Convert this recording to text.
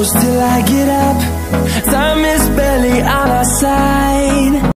close till I get up. Time is barely on our side.